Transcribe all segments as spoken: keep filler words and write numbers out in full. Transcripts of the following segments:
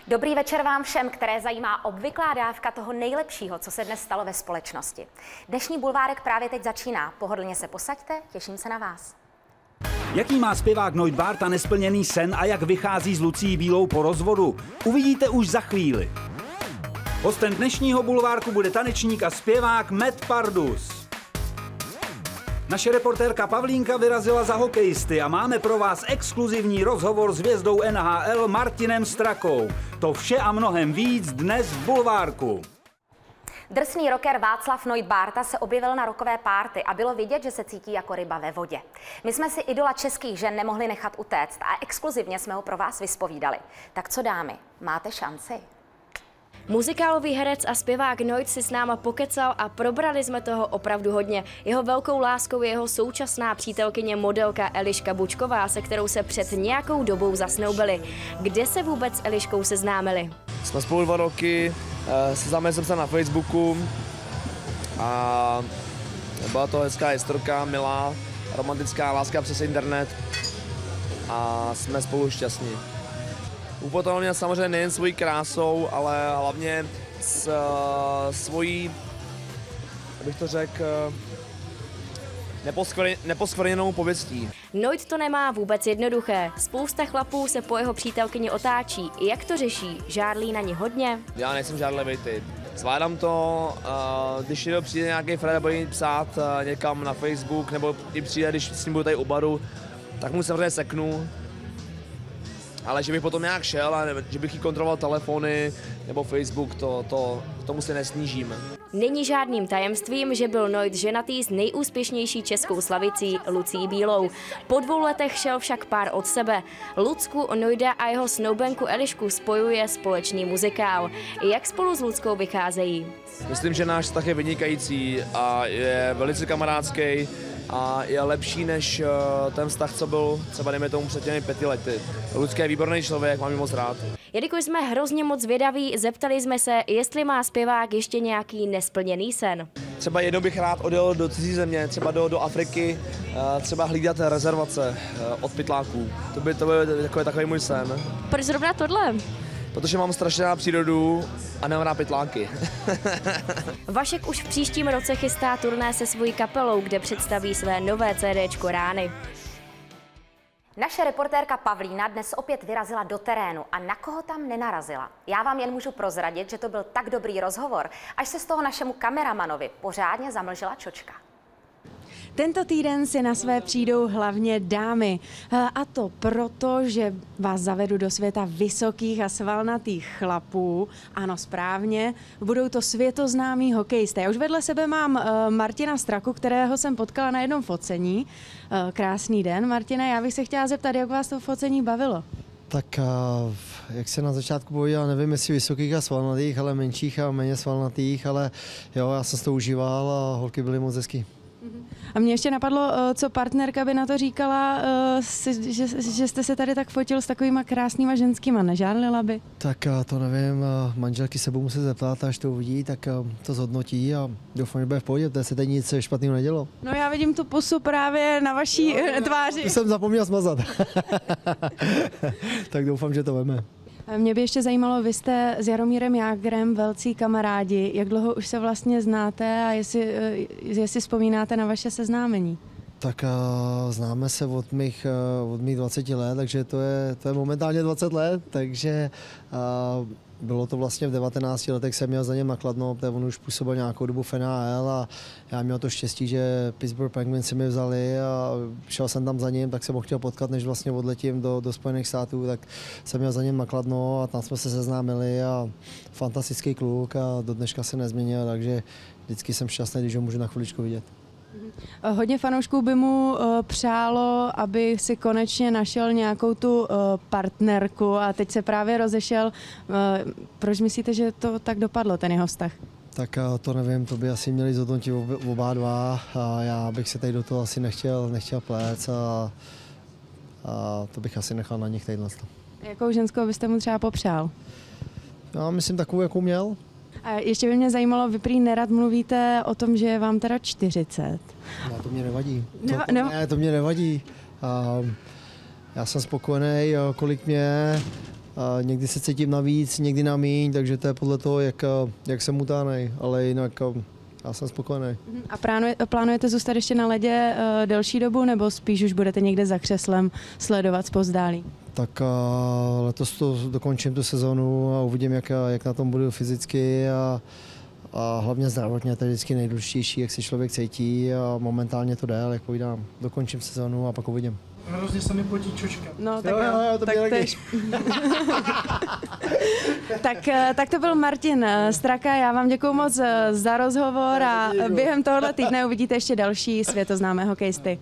Dobrý večer vám všem, které zajímá obvyklá dávka toho nejlepšího, co se dnes stalo ve společnosti. Dnešní bulvárek právě teď začíná. Pohodlně se posaďte, těším se na vás. Jaký má zpěvák Noit Barta nesplněný sen a jak vychází s Lucí Bílou po rozvodu? Uvidíte už za chvíli. Hostem dnešního bulvárku bude tanečník a zpěvák Matt Pardus. Naše reportérka Pavlínka vyrazila za hokejisty a máme pro vás exkluzivní rozhovor s hvězdou N H L Martinem Strakou. To vše a mnohem víc dnes v bulvárku. Drsný rocker Václav Noit Barta se objevil na rockové párty a bylo vidět, že se cítí jako ryba ve vodě. My jsme si idola českých žen nemohli nechat utéct a exkluzivně jsme ho pro vás vyspovídali. Tak co dámy, máte šanci? Muzikálový herec a zpěvák Noit si s náma pokecal a probrali jsme toho opravdu hodně. Jeho velkou láskou je jeho současná přítelkyně modelka Eliška Bučková, se kterou se před nějakou dobou zasnoubili. Kde se vůbec s Eliškou seznámili? Jsme spolu dva roky, seznámili jsem se na Facebooku a byla to hezká historka, milá, romantická láska přes internet a jsme spolu šťastní. Upotonil mě samozřejmě nejen svojí krásou, ale hlavně s svojí, abych to řekl, neposkvrněnou pověstí. Noit to nemá vůbec jednoduché. Spousta chlapů se po jeho přítelkyni otáčí. Jak to řeší? Žádlí na ní hodně? Já nejsem žádlivý typ. Zvládám to, když někdo přijde nějaký Fred, bude psát někam na Facebook, nebo i přijde, když s ním budu tady u baru, tak mu samozřejmě seknu. Ale že bych potom nějak šel a že bych jí kontroloval telefony nebo Facebook, to, to, tomu se nesnížím. Není žádným tajemstvím, že byl Noit ženatý s nejúspěšnější českou slavicí Lucí Bílou. Po dvou letech šel však pár od sebe. Lucku, Noida a jeho snoubenku Elišku spojuje společný muzikál. Jak spolu s Luckou vycházejí? Myslím, že náš vztah je vynikající a je velice kamarádský. A je lepší než ten vztah, co byl třeba dejme tomu před těmi pěti lety. Lucka je výborný člověk, mám ji moc rád. Jelikož jsme hrozně moc zvědaví, zeptali jsme se, jestli má zpěvák ještě nějaký nesplněný sen. Třeba jednou bych rád odjel do cizí země, třeba do, do Afriky, třeba hlídat rezervace od pytláků. To by, to by takový, takový můj sen. Proč zrovna tohle? Protože mám strašně rád přírodu a nemám rád pytláky. Vašek už v příštím roce chystá turné se svojí kapelou, kde představí své nové CDčko Rány. Naše reportérka Pavlína dnes opět vyrazila do terénu a na koho tam nenarazila. Já vám jen můžu prozradit, že to byl tak dobrý rozhovor, až se z toho našemu kameramanovi pořádně zamlžila čočka. Tento týden si na své přijdou hlavně dámy. A to proto, že vás zavedu do světa vysokých a svalnatých chlapů. Ano, správně. Budou to světoznámí hokejisté. Já už vedle sebe mám Martina Straku, kterého jsem potkala na jednom focení. Krásný den, Martine. Já bych se chtěla zeptat, jak vás to focení bavilo? Tak jak se na začátku povídal, nevím, jestli vysokých a svalnatých, ale menších a méně svalnatých, ale jo, já jsem to užíval a holky byly moc hezký. A mě ještě napadlo, co partnerka by na to říkala, že, že jste se tady tak fotil s takovýma krásnýma ženskýma, nežádlila by? Tak to nevím, manželky se budou muset zeptat, až to uvidí, tak to zhodnotí a doufám, že bude v pohodě, protože se tady nic špatného nedělo. No já vidím tu pusu právě na vaší no, tváři. To jsem zapomněl smazat. Tak doufám, že to veme. Mě by ještě zajímalo, vy jste s Jaromírem Jágrem velcí kamarádi. Jak dlouho už se vlastně znáte a jestli, jestli vzpomínáte na vaše seznámení? Tak uh, známe se od mých, uh, od mých dvaceti let, takže to je, to je momentálně dvacet let, takže uh, bylo to vlastně v devatenácti letech, jsem měl za něm na Kladno, protože on už působil nějakou dobu v N H L a já měl to štěstí, že Pittsburgh Penguins si mi vzali a šel jsem tam za ním, tak jsem ho chtěl potkat, než vlastně odletím do, do Spojených států, tak jsem měl za něm na Kladno a tam jsme se seznámili a fantastický kluk a do dneška se nezměnil, takže vždycky jsem šťastný, když ho můžu na chviličku vidět. Hodně fanoušků by mu uh, přálo, aby si konečně našel nějakou tu uh, partnerku a teď se právě rozešel. Uh, proč myslíte, že to tak dopadlo, ten jeho vztah? Tak uh, to nevím, to by asi měli zhodnotit oba dva a já bych se tady do toho asi nechtěl, nechtěl plést a, a to bych asi nechal na nich tadyhle. Jakou ženskou byste mu třeba popřál? Já myslím takovou, jakou měl. A ještě by mě zajímalo, vy prý nerad mluvíte o tom, že je vám teda čtyřicet. No, to mě nevadí. Neva, to, neva... Ne, to mě nevadí. Uh, já jsem spokojený, kolik mě. někdy se cítím navíc, někdy na míň, takže to je podle toho, jak, jak jsem utánej, ale jinak já jsem spokojený. A plánujete zůstat ještě na ledě uh, delší dobu, nebo spíš už budete někde za křeslem sledovat zpozdálí? Tak uh, letos to dokončím tu sezonu a uvidím, jak, jak na tom budu fyzicky a, a hlavně zdravotně, to je vždycky nejdůležitější, jak se člověk cítí a momentálně to jde, ale jak povídám, dokončím sezonu a pak uvidím. Hrozně se mi potí čočka. No, tak jo, jo, jo, to tak, tež. tak, tak to byl Martin Straka, já vám děkuju moc za rozhovor a během tohoto týdne uvidíte ještě další světoznámé hokejisty.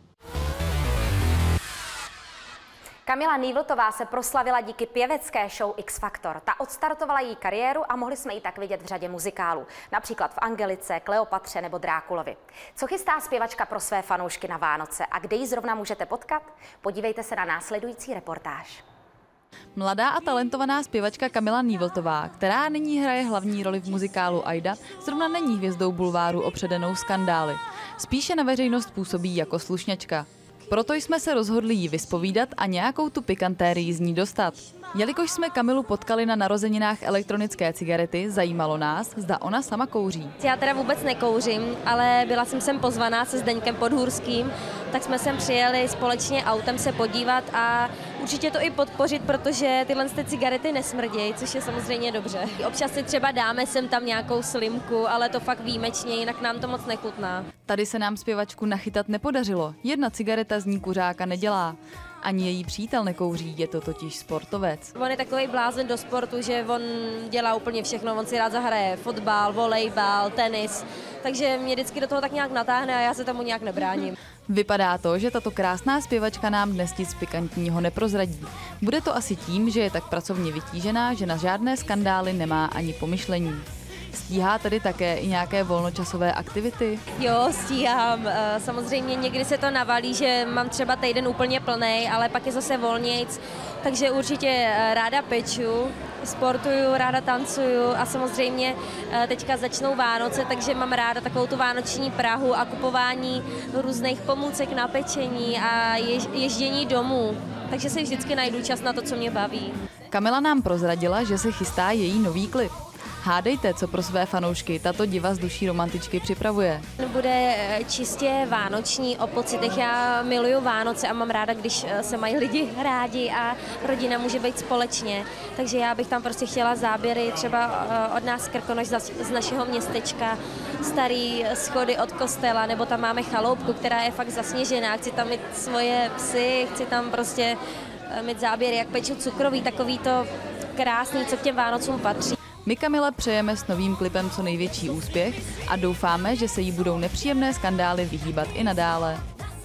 Kamila Nývltová se proslavila díky pěvecké show X Factor. Ta odstartovala její kariéru a mohli jsme ji tak vidět v řadě muzikálů. Například v Angelice, Kleopatře nebo Drákulovi. Co chystá zpěvačka pro své fanoušky na Vánoce a kde ji zrovna můžete potkat? Podívejte se na následující reportáž. Mladá a talentovaná zpěvačka Kamila Nývltová, která nyní hraje hlavní roli v muzikálu Aida, zrovna není hvězdou bulváru opředenou skandály. Spíše na veřejnost působí jako slušňačka. Proto jsme se rozhodli jí vyspovídat a nějakou tu pikantérii z ní dostat. Jelikož jsme Kamilu potkali na narozeninách elektronické cigarety, zajímalo nás, zda ona sama kouří. Já teda vůbec nekouřím, ale byla jsem sem pozvaná se Zdeňkem Podhůrským, tak jsme sem přijeli společně autem se podívat a určitě to i podpořit, protože tyhle ty cigarety nesmrdějí, což je samozřejmě dobře. Občas si třeba dáme sem tam nějakou slimku, ale to fakt výjimečně, jinak nám to moc nechutná. Tady se nám zpěvačku nachytat nepodařilo. Jedna cigareta z ní kuřáka nedělá. Ani její přítel nekouří, je to totiž sportovec. On je takový blázen do sportu, že on dělá úplně všechno, on si rád zahraje fotbal, volejbal, tenis, takže mě vždycky do toho tak nějak natáhne a já se tomu nějak nebráním. Vypadá to, že tato krásná zpěvačka nám dnes nic pikantního neprozradí. Bude to asi tím, že je tak pracovně vytížená, že na žádné skandály nemá ani pomyšlení. Stíhá tedy také i nějaké volnočasové aktivity? Jo, stíhám. Samozřejmě někdy se to navalí, že mám třeba týden úplně plnej, ale pak je zase volnějc. Takže určitě ráda peču, sportuju, ráda tancuju a samozřejmě teďka začnou Vánoce, takže mám ráda takovou tu vánoční Prahu a kupování různých pomůcek na pečení a ježdění domů. Takže si vždycky najdu čas na to, co mě baví. Kamila nám prozradila, že se chystá její nový klip. Hádejte, co pro své fanoušky tato diva z duší romantičky připravuje. Bude čistě vánoční, o pocitech. Já miluju Vánoce a mám ráda, když se mají lidi rádi a rodina může být společně. Takže já bych tam prostě chtěla záběry třeba od nás Krkonoš z našeho městečka, starý schody od kostela, nebo tam máme chaloupku, která je fakt zasněžená. Chci tam mít svoje psy, chci tam prostě mít záběry, jak peču cukroví, takový to krásný, co k těm Vánocům patří. My Kamile přejeme s novým klipem co největší úspěch a doufáme, že se jí budou nepříjemné skandály vyhýbat i nadále.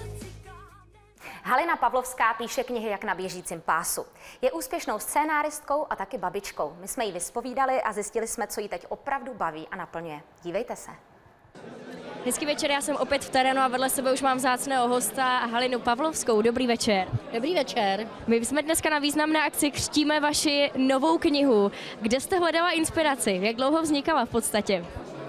Halina Pavlovská píše knihy jak na běžícím pásu. Je úspěšnou scénáristkou a taky babičkou. My jsme ji vyspovídali a zjistili jsme, co jí teď opravdu baví a naplňuje. Dívejte se. Hezký večer, já jsem opět v terénu a vedle sebe už mám vzácného hosta Halinu Pavlovskou. Dobrý večer. Dobrý večer. My jsme dneska na významné akci Křtíme vaši novou knihu. Kde jste hledala inspiraci? Jak dlouho vznikala v podstatě?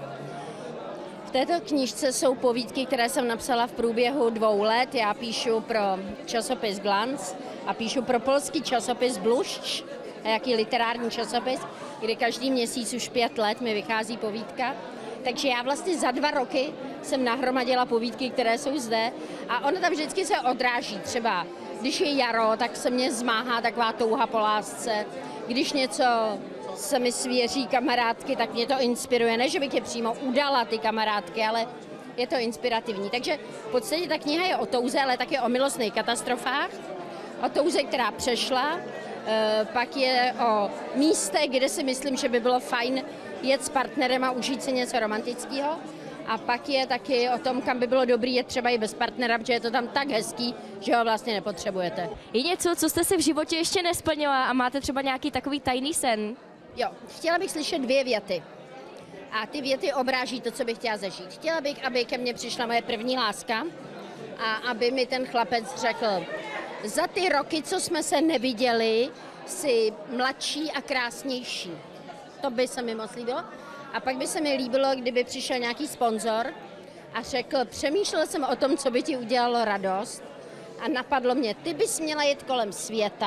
V této knížce jsou povídky, které jsem napsala v průběhu dvou let. Já píšu pro časopis Glanc a píšu pro polský časopis Blušč, jaký literární časopis, kde každý měsíc už pět let mi vychází povídka. Takže já vlastně za dva roky jsem nahromadila povídky, které jsou zde a ono tam vždycky se odráží. Třeba když je jaro, tak se mě zmáhá taková touha po lásce. Když něco se mi svěří kamarádky, tak mě to inspiruje. Ne, že bych je přímo udala ty kamarádky, ale je to inspirativní. Takže v podstatě ta kniha je o touze, ale také o milostných katastrofách. O touze, která přešla. E, pak je o místech, kde si myslím, že by bylo fajn jet s partnerem a užít si něco romantického. A pak je taky o tom, kam by bylo dobrý jet třeba i bez partnera, protože je to tam tak hezký, že ho vlastně nepotřebujete. Je něco, co jste si v životě ještě nesplnila a máte třeba nějaký takový tajný sen? Jo, chtěla bych slyšet dvě věty. A ty věty obráží to, co bych chtěla zažít. Chtěla bych, aby ke mně přišla moje první láska a aby mi ten chlapec řekl, za ty roky, co jsme se neviděli, jsi mladší a krásnější. To by se mi moc líbilo. A pak by se mi líbilo, kdyby přišel nějaký sponzor a řekl, přemýšlel jsem o tom, co by ti udělalo radost a napadlo mě, ty bys měla jet kolem světa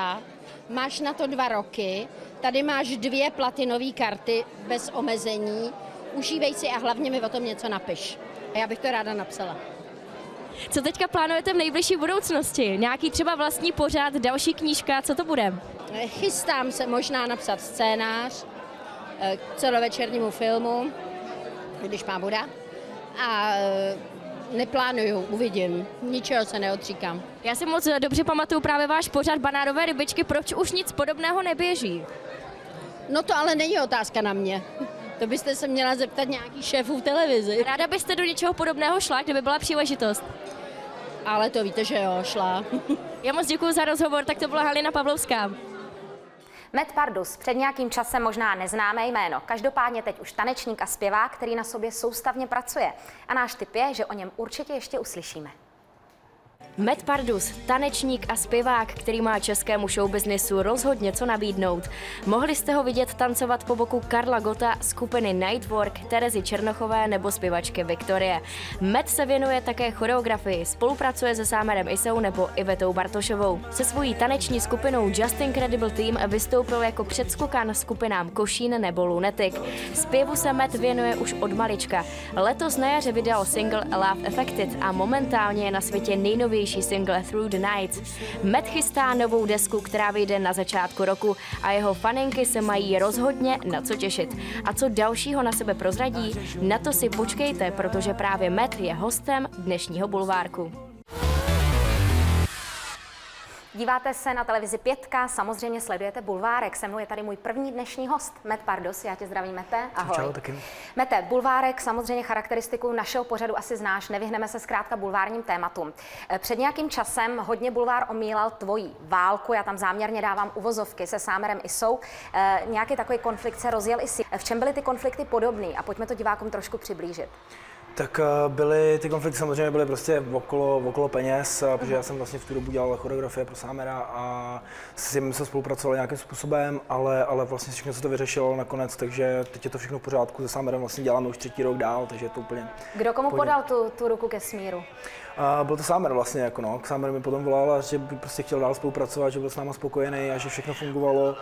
máš na to dva roky, tady máš dvě platinové karty bez omezení, užívej si a hlavně mi o tom něco napiš. A já bych to ráda napsala. Co teďka plánujete v nejbližší budoucnosti? Nějaký třeba vlastní pořad, další knížka, co to bude? Chystám se možná napsat scénář k celovečernímu filmu, když má voda. A neplánuju, uvidím. Ničeho se neodříkám. Já si moc dobře pamatuju právě váš pořad Banánové rybičky, proč už nic podobného neběží? No to ale není otázka na mě. To byste se měla zeptat nějaký šéfů v televizi. Ráda byste do něčeho podobného šla, kdyby byla příležitost? Ale to víte, že jo, šla. Já moc děkuji za rozhovor, tak to byla Halina Pavlovská. Matt Pardus, před nějakým časem možná neznámé jméno, každopádně teď už tanečník a zpěvák, který na sobě soustavně pracuje. A náš tip je, že o něm určitě ještě uslyšíme. Matt Pardus, tanečník a zpěvák, který má českému showbiznisu rozhodně co nabídnout. Mohli jste ho vidět tancovat po boku Karla Gotta, skupiny Nightwork, Terezy Černochové nebo zpěvačky Viktorie. Matt se věnuje také choreografii, spolupracuje se Sámerem Isou nebo Ivetou Bartošovou. Se svojí taneční skupinou Just Incredible Team vystoupil jako předskokan skupinám Košín nebo Lunatic. Zpěvu se Matt věnuje už od malička. Letos na jaře vydal single Love Affected a momentálně je na světě nejnovější single Through the Night. Matt chystá novou desku, která vyjde na začátku roku a jeho faninky se mají rozhodně na co těšit. A co dalšího na sebe prozradí, na to si počkejte, protože právě Matt je hostem dnešního bulvárku. Díváte se na televizi Pětka, samozřejmě sledujete Bulvárek. Se mnou je tady můj první dnešní host, Matt Pardus. Já tě zdravím, Mete. Ahoj. Čau, taky. Mete, Bulvárek, samozřejmě charakteristiku našeho pořadu asi znáš, nevyhneme se zkrátka bulvárním tématům. Před nějakým časem hodně bulvár omílal tvojí válku, já tam záměrně dávám uvozovky se Sámerem Isou. E, nějaký takový konflikt se rozjel i si. V čem byly ty konflikty podobný? A pojďme to divákům trošku přiblížit. Tak byly, ty konflikty samozřejmě byly prostě okolo, okolo peněz, protože já jsem vlastně v tu dobu dělal choreografie pro Sámera a s ním se spolupracovali nějakým způsobem, ale, ale vlastně všechno se to vyřešilo nakonec, takže teď je to všechno v pořádku. Se Sámerem vlastně děláme už třetí rok dál, takže je to úplně... Kdo komu úplně... podal tu, tu ruku ke smíru? A byl to Sámer vlastně, jako no. Sámer mi potom volal, že by prostě chtěl dál spolupracovat, že byl s náma spokojený a že všechno fungovalo.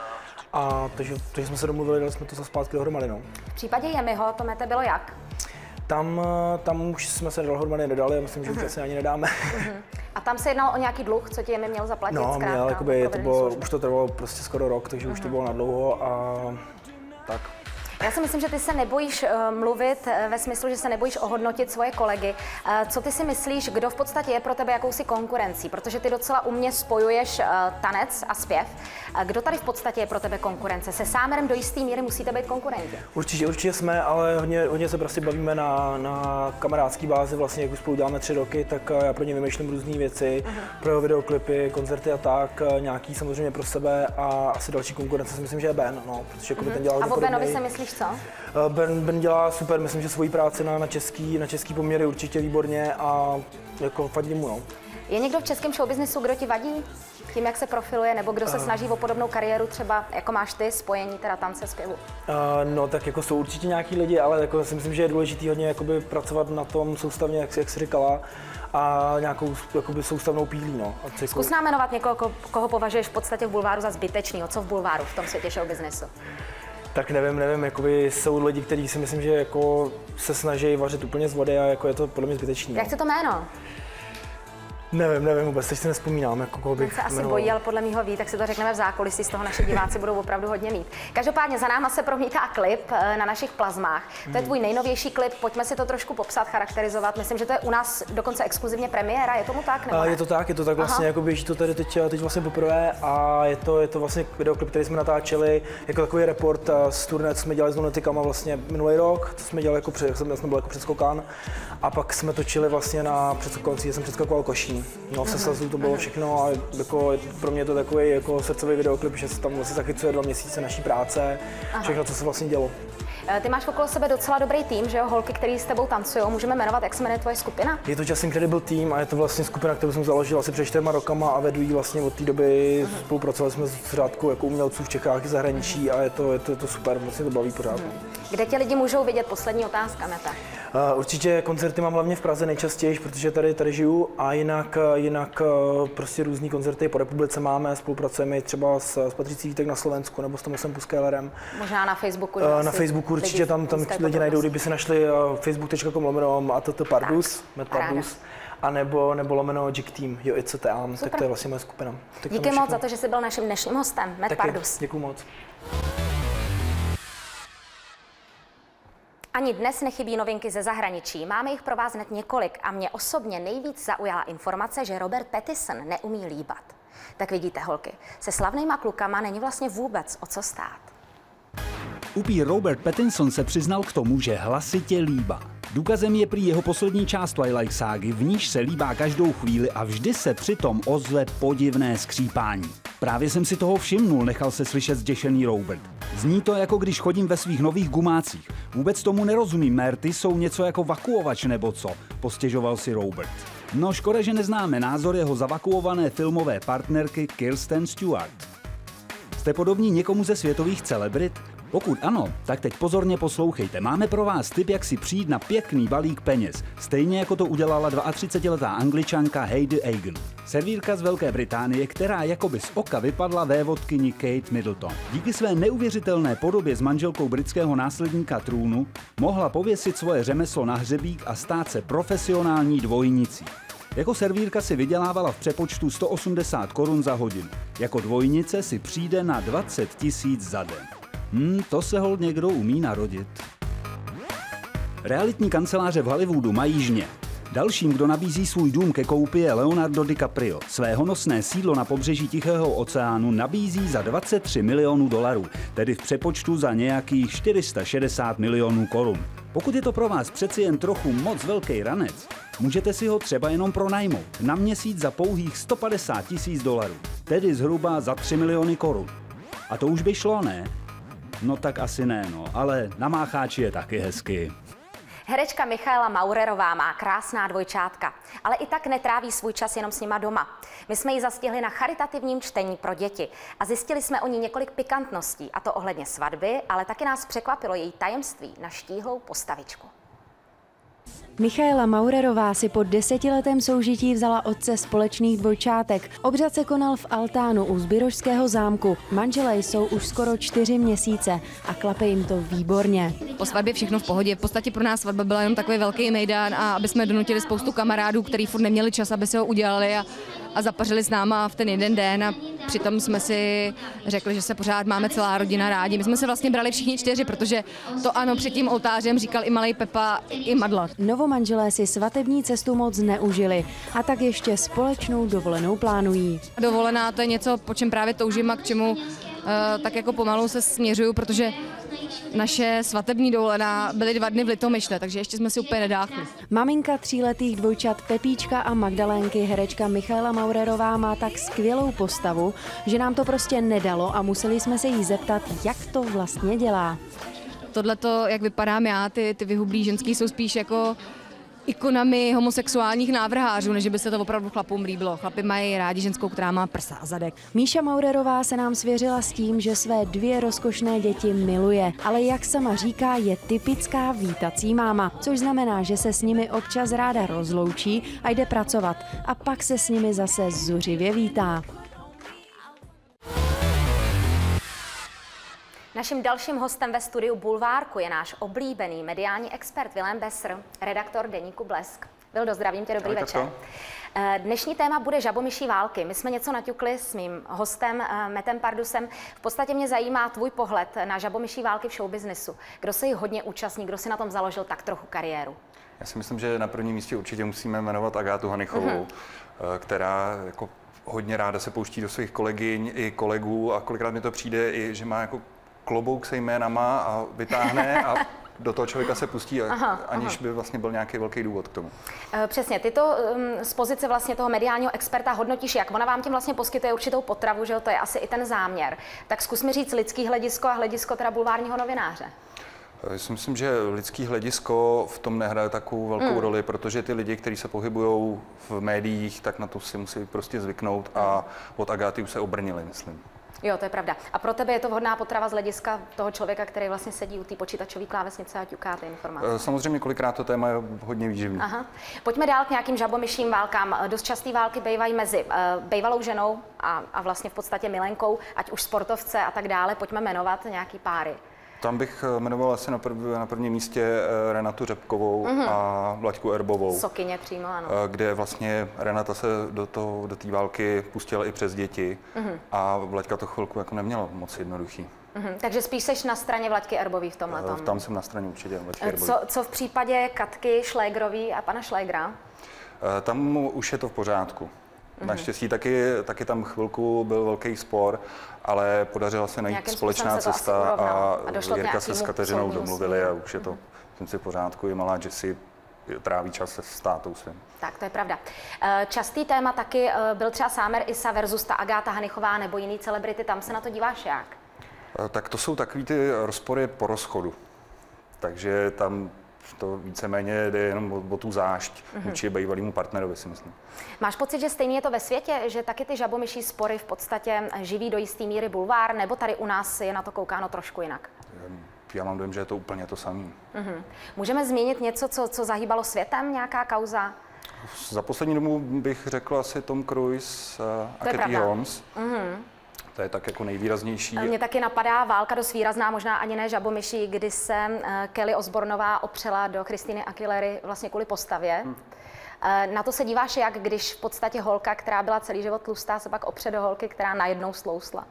A takže, takže jsme se domluvili, dali jsme to za zpátky dohromady, no. V případě Jemiho to, Mete, bylo jak? Tam, tam už jsme se dohromady nedali, myslím, že už asi ani nedáme. Uh-huh. A tam se jednalo o nějaký dluh, co ti Jemi měl zaplatit? No, zkrátka, měl, jakoby, to bylo, služby. už to trvalo prostě skoro rok, takže uh-huh. už to bylo nadlouho a tak. Já si myslím, že ty se nebojíš uh, mluvit uh, ve smyslu, že se nebojíš ohodnotit svoje kolegy. Uh, co ty si myslíš, kdo v podstatě je pro tebe jakousi konkurencí? Protože ty docela umně spojuješ uh, tanec a zpěv. Uh, kdo tady v podstatě je pro tebe konkurence? Se Sámerem do jisté míry musíte být konkurenti. Určitě, určitě jsme, ale hodně, hodně se prostě bavíme na, na kamarádský bázi, vlastně jak už spolu děláme tři roky, tak uh, já pro ně vymýšlím různé věci, uh-huh. pro jeho videoklipy, koncerty a tak, uh, nějaký samozřejmě pro sebe a asi další konkurence si myslím, že je Ben, no, protože uh-huh. ten dělá a o Benovi podobnej. se myslíš co? Ben, Ben dělá super, myslím, že svoji práci na, na, český, na český poměry určitě výborně a jako fandím mu. No. Je někdo v českém showbiznisu, kdo ti vadí tím, jak se profiluje, nebo kdo se uh, snaží o podobnou kariéru třeba, jako máš ty, spojení teda tance, zpěvu? Uh, no tak jako jsou určitě nějaký lidi, ale jako si myslím, že je důležitý hodně jakoby pracovat na tom soustavně, jak, jak jsi říkala, a nějakou jakoby soustavnou pílí. No. Zkus nám jmenovat někoho, koho považuješ v podstatě v bulváru za zbytečného. Co v bulváru v tom světě showbiznisu? Tak nevím, nevím, jakoby jsou lidi, kteří si myslím, že jako se snaží vařit úplně z vody a jako je to podle mě zbytečný. Jak chce to jméno? Nevím, nevím vůbec, teď si nespomínám, jako koho bych se asi jmenoval. bojí, ale podle mýho ví, tak si to řekneme v zákulisí, z toho naši diváci budou opravdu hodně mít. Každopádně za náma se promítá klip na našich plazmách. To je tvůj nejnovější klip, pojďme si to trošku popsat, charakterizovat. Myslím, že to je u nás dokonce exkluzivně premiéra, je tomu tak? Nebo a je to tak, je to tak vlastně, jako běží to tady teď, teď vlastně poprvé a je to, je to vlastně videoklip, který jsme natáčeli jako takový report z turné, co jsme dělali s Lunaticama vlastně minulý rok, co jsme dělali jako před, jsme byl jako předskokan a pak jsme točili vlastně na předskokanci, kde jsem předskakoval Košín. No, se to bylo všechno a jako pro mě je to takový jako srdcový videoklip, že se tam vlastně zachycuje dva měsíce naší práce, Aha. všechno, co se vlastně dělo. Ty máš okolo sebe docela dobrý tým, že jo, holky, který s tebou tancují, můžeme jmenovat, jak se jmenuje tvoje skupina? Je to Just Incredible Team a je to vlastně skupina, kterou jsem založil asi před čtyřma rokama a vedu ji vlastně od té doby, uh-huh. spolupracovali jsme s řádkou jako umělců v Čechách i zahraničí a je to, je to, je to super, vlastně to baví pořád. Uh-huh. Kde tě lidi můžou vidět? Poslední otázka, Meta. Uh, určitě koncerty mám hlavně v Praze nejčastěji, protože tady, tady žiju a jinak jinak, jinak prostě různý koncerty po republice máme, spolupracujeme třeba s, s Patřící Vítek na Slovensku nebo s Tomosem Puskélerem. Možná na Facebooku. Na Facebooku určitě tam, tam lidi najdou, kdyby si našli facebook tečka com lomeno att pardus, Met Pardus. A nebo, nebo lomeno Jig Team, jo, i co teám, tak to je vlastně moje skupina. Tak díky moc za to, že jsi byl naším dnešním hostem, Met Pardus. Děkuji moc. Ani dnes nechybí novinky ze zahraničí. Máme jich pro vás hned několik a mě osobně nejvíc zaujala informace, že Robert Pattinson neumí líbat. Tak vidíte, holky, se slavnýma klukama není vlastně vůbec o co stát. Upír Robert Pattinson se přiznal k tomu, že hlasitě líbá. Důkazem je prý jeho poslední část Twilight ságy, v níž se líbá každou chvíli a vždy se přitom ozve podivné skřípání. Právě jsem si toho všimnul, nechal se slyšet zděšený Robert. Zní to, jako když chodím ve svých nových gumácích. Vůbec tomu nerozumím, Merty jsou něco jako vakuovač nebo co, postěžoval si Robert. No škoda, že neznáme názor jeho zavakuované filmové partnerky Kirsten Stewart. Jste podobní někomu ze světových celebrit? Pokud ano, tak teď pozorně poslouchejte. Máme pro vás tip, jak si přijít na pěkný balík peněz. Stejně jako to udělala třicetiletá Angličanka Heidi Egan. Servírka z Velké Británie, která jakoby z oka vypadla vévodkyni Kate Middleton. Díky své neuvěřitelné podobě s manželkou britského následníka trůnu mohla pověsit svoje řemeslo na hřebík a stát se profesionální dvojnicí. Jako servírka si vydělávala v přepočtu sto osmdesát korun za hodinu. Jako dvojnice si přijde na dvacet tisíc za den. Hmm, to se hol někdo umí narodit. Realitní kanceláře v Hollywoodu mají žně. Dalším, kdo nabízí svůj dům ke koupi, je Leonardo DiCaprio. Své honosné sídlo na pobřeží Tichého oceánu nabízí za dvacet tři milionů dolarů, tedy v přepočtu za nějakých čtyři sta šedesát milionů korun. Pokud je to pro vás přeci jen trochu moc velký ranec, můžete si ho třeba jenom pronajmout na měsíc za pouhých sto padesát tisíc dolarů, tedy zhruba za tři miliony korun. A to už by šlo, ne? No tak asi ne, no, ale na mácháči je taky hezky. Herečka Michaela Maurerová má krásná dvojčátka, ale i tak netráví svůj čas jenom s nima doma. My jsme ji zastihli na charitativním čtení pro děti a zjistili jsme o ní několik pikantností, a to ohledně svatby, ale taky nás překvapilo její tajemství na štíhlou postavičku. Michaela Maurerová si po desetiletém soužití vzala otce společných dvojčátek. Obřad se konal v altánu u Zbirožského zámku. Manželé jsou už skoro čtyři měsíce a klape jim to výborně. Po svatbě všechno v pohodě. V podstatě pro nás svatba byla jenom takový velký mejdán, a aby jsme donutili spoustu kamarádů, kteří furt neměli čas, aby si ho udělali a, a zapařili s náma v ten jeden den, a přitom jsme si řekli, že se pořád máme celá rodina rádi. My jsme se vlastně brali všichni čtyři, protože to ano před tím oltářem říkal i malej Pepa, i Madla. Novomanželé si svatební cestu moc neužili a tak ještě společnou dovolenou plánují. Dovolená to je něco, po čem právě toužím a k čemu uh, tak jako pomalu se směřuju, protože naše svatební dovolená byly dva dny v Litomyšle, takže ještě jsme si úplně nedáchli. Maminka tříletých dvojčat Pepíčka a Magdalénky, herečka Michaela Maurerová, má tak skvělou postavu, že nám to prostě nedalo a museli jsme se jí zeptat, jak to vlastně dělá. Tohleto, jak vypadám já, ty, ty vyhublý ženský jsou spíš jako ikonami homosexuálních návrhářů, než by se to opravdu chlapům líbilo. Chlapi mají rádi ženskou, která má prsa a zadek. Míša Maurerová se nám svěřila s tím, že své dvě rozkošné děti miluje, ale jak sama říká, je typická vítací máma, což znamená, že se s nimi občas ráda rozloučí a jde pracovat a pak se s nimi zase zuřivě vítá. Naším dalším hostem ve studiu Bulvárku je náš oblíbený mediální expert Vilém Besser, redaktor deníku Blesk. Vildo, zdravím tě, dobrý večer. Dnešní téma bude žabomyší války. My jsme něco naťukli s mým hostem Metem Pardusem. V podstatě mě zajímá tvůj pohled na žabomyší války v showbiznisu. Kdo se jich hodně účastní, kdo si na tom založil tak trochu kariéru? Já si myslím, že na prvním místě určitě musíme jmenovat Agátu Hanichovou, mm-hmm. která jako hodně ráda se pouští do svých kolegyň i kolegů a kolikrát mi to přijde i, že má jako klobouk se jménama a vytáhne a do toho člověka se pustí, aha, aniž aha. by vlastně byl nějaký velký důvod k tomu. Přesně, ty to um, z pozice vlastně toho mediálního experta hodnotíš jak? Ona vám tím vlastně poskytuje určitou potravu, že jo? To je asi i ten záměr. Tak zkus mi říct lidský hledisko a hledisko teda bulvárního novináře. Já si myslím, že lidský hledisko v tom nehraje takovou velkou mm. roli, protože ty lidi, kteří se pohybují v médiích, tak na to si musí prostě zvyknout a od Agáty už se obrnili, myslím. Jo, to je pravda. A pro tebe je to vhodná potrava z hlediska toho člověka, který vlastně sedí u té počítačové klávesnice a ťuká ty informace? Samozřejmě kolikrát to téma je hodně výživné. Aha. Pojďme dál k nějakým žabomyším válkám. Dost časté války bývají mezi uh, bývalou ženou a, a vlastně v podstatě milenkou, ať už sportovce a tak dále. Pojďme jmenovat nějaký páry. Tam bych jmenoval asi na, prv, na prvním místě Renatu Řepkovou mm-hmm. a Vlaďku Erbovou. Sokyně přímo, ano. Kde vlastně Renata se do toho, do té války pustila i přes děti mm-hmm. a Vlaďka to chvilku jako neměla moc jednoduchý. Mm-hmm. Takže spíš seš na straně Vlaďky Erbový v tomhle tom. Tam jsem na straně určitě Vlaďky Erbový. Co, co v případě Katky Šlégrový a pana Šlégra? Tam už je to v pořádku. Mm-hmm. Naštěstí taky, taky tam chvilku byl velký spor, ale podařila se najít Nějakým společná cesta a, a Jirka se s Kateřinou domluvili a už je to mm-hmm. v pořádku. I malá Jessie tráví čas se s tátou svým. Tak, to je pravda. Častý téma taky byl třeba Sámer Isa versus ta Agáta Hanichová nebo jiný celebrity. Tam se na to díváš jak? Tak to jsou takový ty rozpory po rozchodu. Takže tam to víceméně jde jenom o, o tu zášť mm-hmm. vůči bývalýmu partnerovi, si myslím. Máš pocit, že stejně je to ve světě, že taky ty žabomyší spory v podstatě živí do jistý míry bulvár, nebo tady u nás je na to koukáno trošku jinak? Já mám dojem, že je to úplně to samé. Mm-hmm. Můžeme zmínit něco, co, co zahýbalo světem, nějaká kauza? Za poslední dobu bych řekl asi Tom Cruise a Katie Holmes. Mm-hmm. To je tak jako nejvýraznější. Mně taky napadá válka dost výrazná, možná ani ne žabomyší, kdy se Kelly Osbornová opřela do Christiny Aguilery vlastně kvůli postavě. Hmm. Na to se díváš jak, když v podstatě holka, která byla celý život tlustá, se pak opře do holky, která najednou slousla?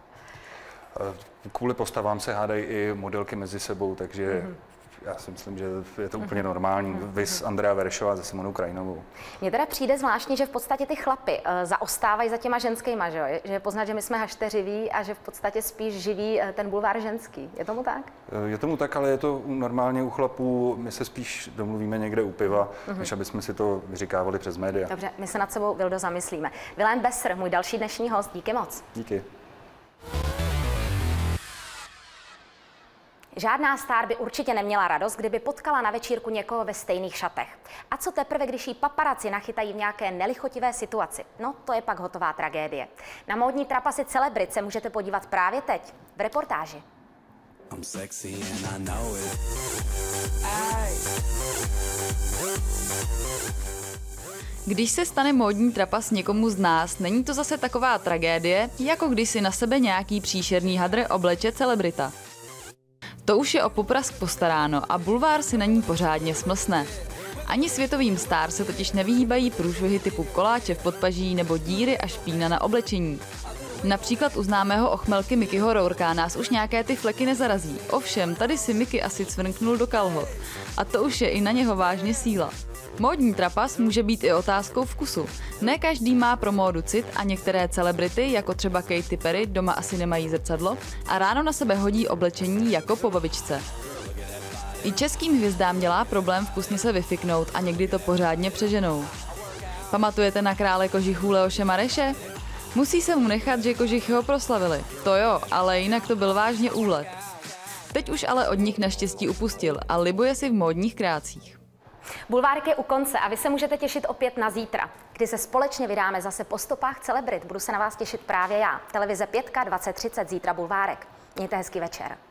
Kvůli postavám se hádají i modelky mezi sebou, takže hmm. já si myslím, že je to úplně normální. Mm-hmm. Vys Andrea Verešová se Simonou Krajinovou. Mně teda přijde zvláštní, že v podstatě ty chlapy uh, zaostávají za těma ženskýma, že jo? Že je poznat, že my jsme hašteřiví a že v podstatě spíš živí uh, ten bulvár ženský. Je tomu tak? Je tomu tak, ale je to normálně u chlapů. My se spíš domluvíme někde u piva, mm-hmm. než aby jsme si to vyříkávali přes média. Dobře, my se nad sebou, Vildo, zamyslíme. Vilém Besser, můj další dnešní host, díky moc. Díky. Žádná star by určitě neměla radost, kdyby potkala na večírku někoho ve stejných šatech. A co teprve, když jí paparaci nachytají v nějaké nelichotivé situaci? No, to je pak hotová tragédie. Na módní trapasy celebrit se můžete podívat právě teď, v reportáži. Když se stane módní trapas někomu z nás, není to zase taková tragédie, jako když si na sebe nějaký příšerný hadr obleče celebrita. To už je o poprask postaráno a bulvár si na ní pořádně smlsne. Ani světovým star se totiž nevyhýbají průšvihy typu koláče v podpaží nebo díry a špína na oblečení. Například u známého ochmelky Mickeyho Rourka nás už nějaké ty fleky nezarazí. Ovšem, tady si Mickey asi cvrknul do kalhot. A to už je i na něho vážně síla. Módní trapas může být i otázkou vkusu. Ne každý má pro módu cit a některé celebrity, jako třeba Katy Perry, doma asi nemají zrcadlo a ráno na sebe hodí oblečení jako po babičce. I českým hvězdám dělá problém vkusně se vyfiknout a někdy to pořádně přeženou. Pamatujete na krále kožichů Leoše Mareše? Musí se mu nechat, že kožichy ho proslavili. To jo, ale jinak to byl vážně úlet. Teď už ale od nich naštěstí upustil a libuje si v módních krácích. Bulvárek je u konce a vy se můžete těšit opět na zítra, kdy se společně vydáme zase po stopách celebrit. Budu se na vás těšit právě já. Televize Pětka dvacet třicet, zítra Bulvárek. Mějte hezký večer.